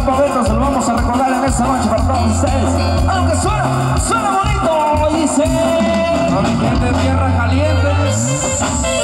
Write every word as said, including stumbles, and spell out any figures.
momentos se lo vamos a recordar en esta noche para todos ustedes. Aunque suena, suena bonito, dice. Con mi gente de Tierra Calientes.